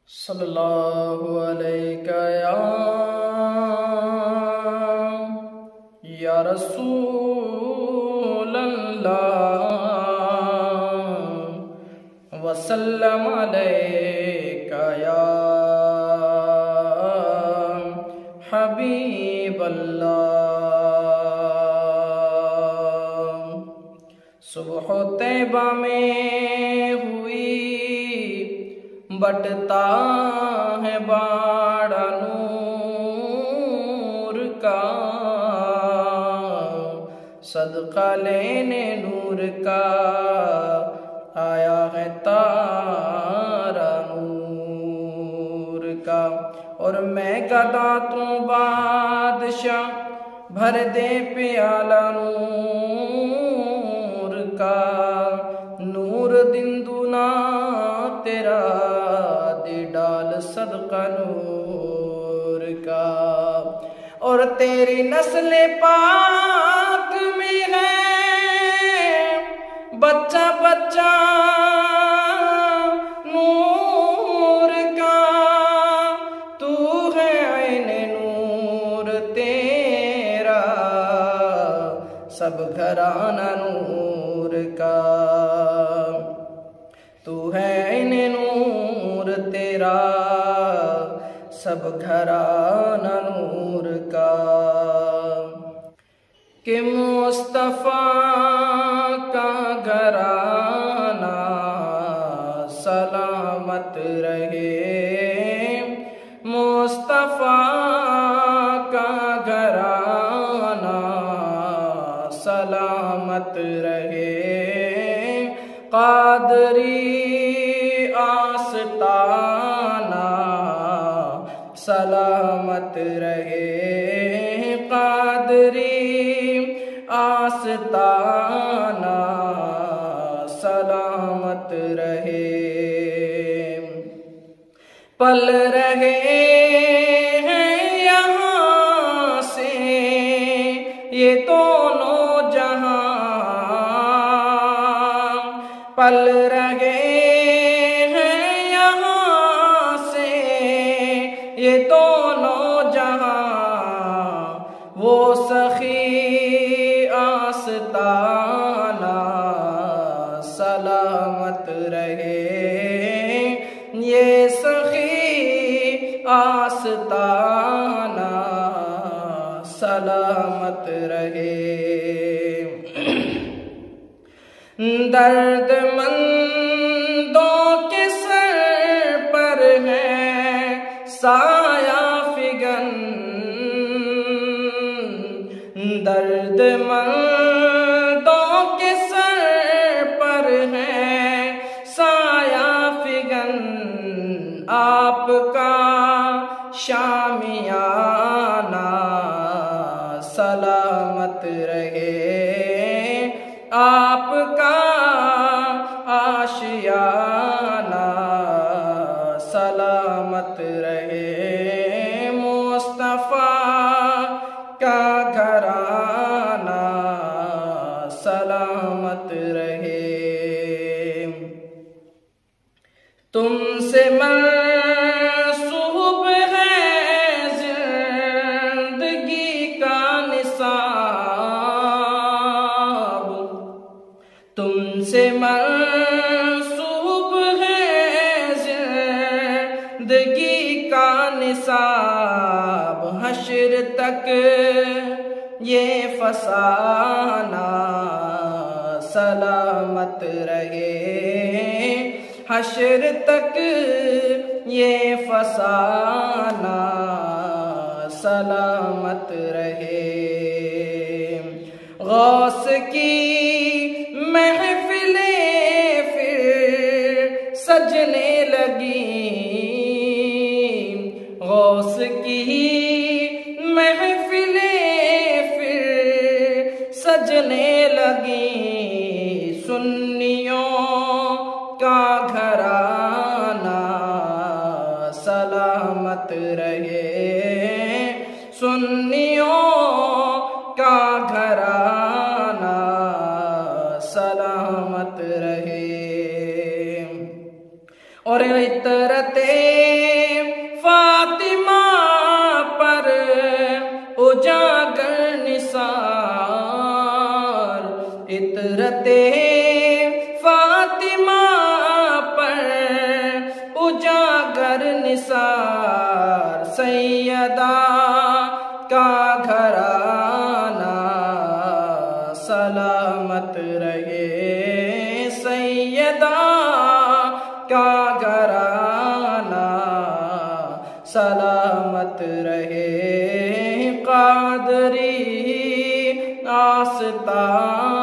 सल्लल्लाहु अलैका या रसूल अल्लाह वसल्लम अलैका या हबीब अल्लाह। सुबह तैबा में हुई बटता है बाड़ा नूर का, सदका लेने नूर का आया है तारा नूर का। और मैं गदा तू बादशाह भर दे प्याला नूर का, नूर दिन दुना तेरा दे डाल सदका नूर का। और तेरी नस्ल पाक में है बच्चा बच्चा नूर का, तू है ऐने नूर तेरा सब घराना नूर का, तू है ऐने नूर तेरा सब घराना नूर का। कि मुस्तफा का घराना सलामत रहे, मुस्तफा का घराना सलामत रहे। कादरी आस्ताना सलामत रहे, कादरी आस्ताना सलामत रहे। पल रहे हैं यहाँ से ये दोनों जहां, पल रहे हैं यहाँ से ये दोनों जहां। वो सखी आस्ताना सलामत रहे, ये सखी आस्ताना सलामत रहे। दर्दमंदों के सर पर है साया फिगन, दर्दमंदों के सर पर है साया फिगन। आपका शामियाना सलामत रहे, आपका आशियाना सलामत रहे। मुस्तफा का घराना सलामत रहे। तुमसे मंसूब है जिंदगी का निसाब, तुमसे मंसूब है जिंदगी का निसाब। हश्र तक ये फसाना सलामत रहे, हश्र तक ये फसाना सलामत रहे। गौस की महफिलें फिर सजने लगी, गौस की महफिलें फिर सजने लगी। सुन्नियों का घराना सलामत रहे, सुन्नियों का घराना सलामत रहे। और इतरते सलामत रहे सैयदा का घराना, सलामत रहे कादरी आस्ताना।